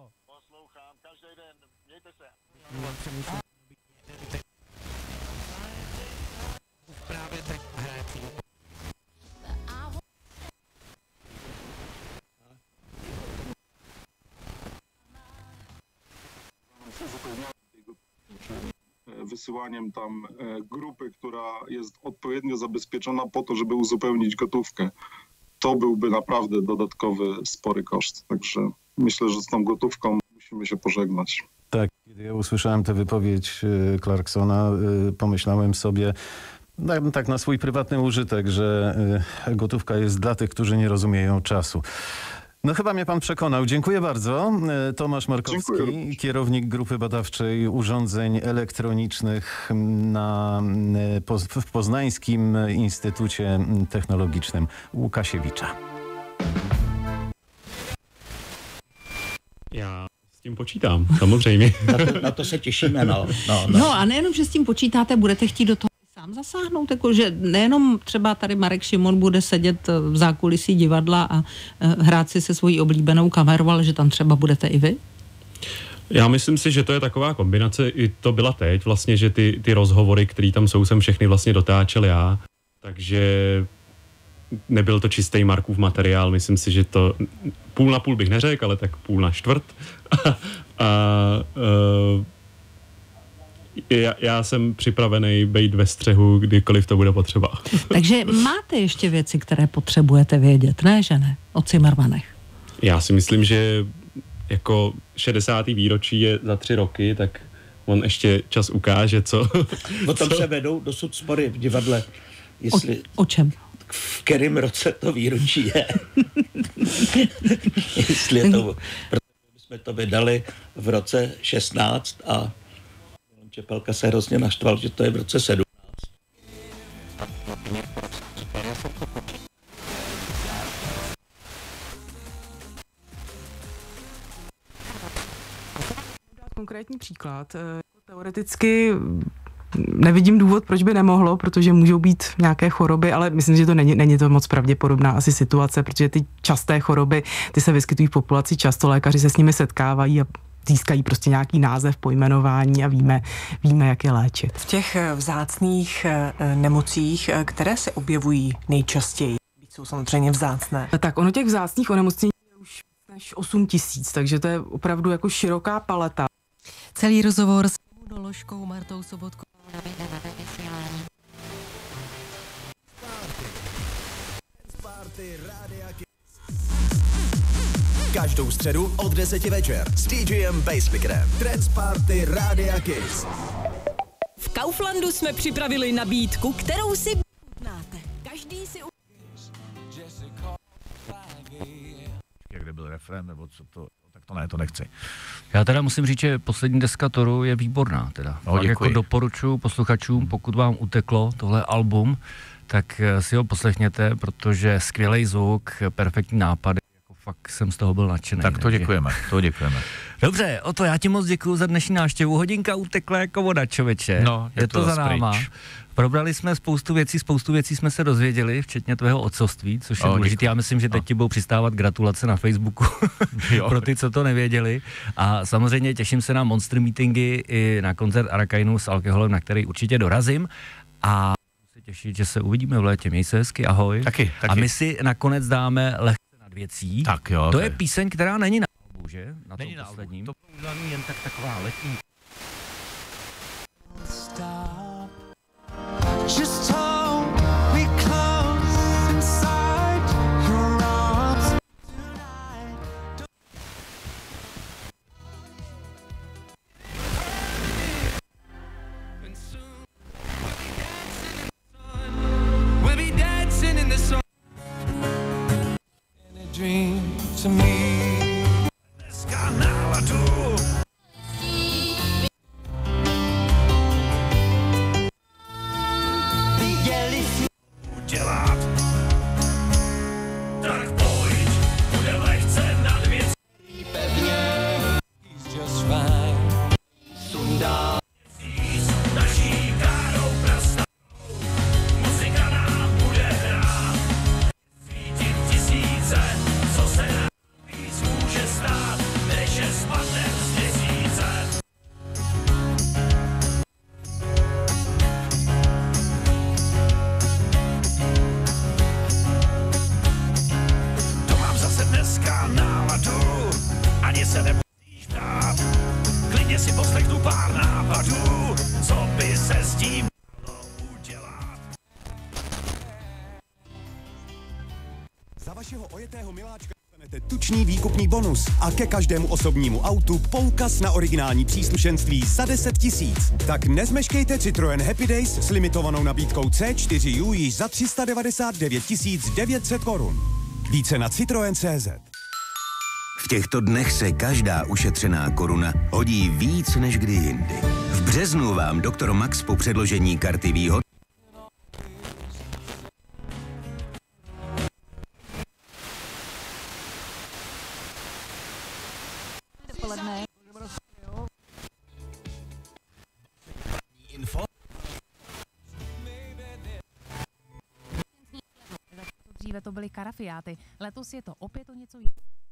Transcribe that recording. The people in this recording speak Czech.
Poslouchám každý den, mějte se. Právě teď hraje. Wysyłaniem tam grupy, która jest odpowiednio zabezpieczona po to, żeby uzupełnić gotówkę. To byłby naprawdę dodatkowy, spory koszt. Także myślę, że z tą gotówką musimy się pożegnać. Tak, kiedy ja usłyszałem tę wypowiedź Clarksona, pomyślałem sobie, tak na swój prywatny użytek, że gotówka jest dla tych, którzy nie rozumieją czasu. No chyba mnie pan przekonał. Dziękuję bardzo. Tomasz Markowski, kierownik grupy badawczej urządzeń elektronicznych w Poznańskim Instytucie Technologicznym Łukasiewicza. Já s tím počítám, samozřejmě. Na to se těšíme, no. No a nejenom, že s tím počítáte, budete chtít do toho sám zasáhnout, jakože nejenom třeba tady Marek Šimon bude sedět v zákulisí divadla a hrát si se svojí oblíbenou kamerou, ale že tam třeba budete i vy? Já myslím si, že to je taková kombinace, i to byla teď vlastně, že ty rozhovory, které tam jsou, jsem všechny vlastně dotáčel já, takže nebyl to čistý Markův materiál, myslím si, že to půl na půl bych neřekl, ale tak půl na čtvrt. Já jsem připravený být ve střehu, kdykoliv to bude potřeba. Takže máte ještě věci, které potřebujete vědět, ne, že ne? O Cimrmanech. Já si myslím, že jako 60. výročí je za 3 roky, tak on ještě čas ukáže, co... O tom se vedou dosud spory v divadle. Jestli, o čem? V kterém roce to výročí je. Jestli je to... Protože jsme to vydali v roce 16 a Čepelka se hrozně naštval, že to je v roce 17. Konkrétní příklad. Teoreticky nevidím důvod, proč by nemohlo, protože můžou být nějaké choroby, ale myslím, že to není to moc pravděpodobná asi situace, protože ty časté choroby, ty se vyskytují v populaci často, lékaři se s nimi setkávají a získají prostě nějaký název, pojmenování a víme, jak je léčit. V těch vzácných nemocích, které se objevují nejčastěji, jsou samozřejmě vzácné. Tak ono těch vzácných onemocnění je už než 8 000, takže to je opravdu jako široká paleta. Celý rozhovor s imunoložkou Martou Sobotkou. Každou středu od 10 večer s DJem Basepickerem. Trance Party Rádia Kiss. V Kauflandu jsme připravili nabídku, kterou si chutnáte. Každý si... Kde byl refrén, nebo co to... Tak to ne, to nechci. Já teda musím říct, že poslední deska Toru je výborná. Teda. No, jako doporučuji posluchačům, pokud vám uteklo tohle album, tak si ho poslechněte, protože skvělý zvuk, perfektní nápady, jako fakt jsem z toho byl nadšený. Tak to děkujeme, to děkujeme. Dobře, Oto, já ti moc děkuju za dnešní návštěvu. Hodinka utekla jako voda, člověče. No, je to za náma. Pryč. Probrali jsme spoustu věcí jsme se dozvěděli, včetně tvého otcovství, což je důležité. Já myslím, že teď ti budou přistávat gratulace na Facebooku pro ty, co to nevěděli. A samozřejmě těším se na Monster Meetingy i na koncert Arakainu s alkoholem, na který určitě dorazím. A se těšit, že se uvidíme v létě. Měj se hezky, ahoj. Taky. A my si nakonec dáme Lehce nad věcí. Tak jo. To je píseň, která není na albu, že? Není na posledním. To je jen taková letní. Just hold me close inside your arms tonight. And soon we'll be dancing in the sun. In a dream to me. Dneska náladu. Dělat. Tak pojď, bude lehce nad věcí. Pevně, he's just fine. Sundá měsíc naší károu prastarou. Muzika nám bude hrát. Svítit tisíce, co se nám víc se nemusíš brát. Klidně si poslechnu pár nápadů, co by se s tím dalo udělat. Za vašeho ojetého miláčka dostanete tučný výkupní bonus a ke každému osobnímu autu poukaz na originální příslušenství za 10 000. Tak nezmeškejte Citroën Happy Days s limitovanou nabídkou C4U již za 399 900 korun. Více na Citroën.cz. V těchto dnech se každá ušetřená koruna hodí víc než kdy jindy. V březnu vám Dr. Max po předložení karty výhod Dříve to byly karafiáty, letos je to opět o něco jiného.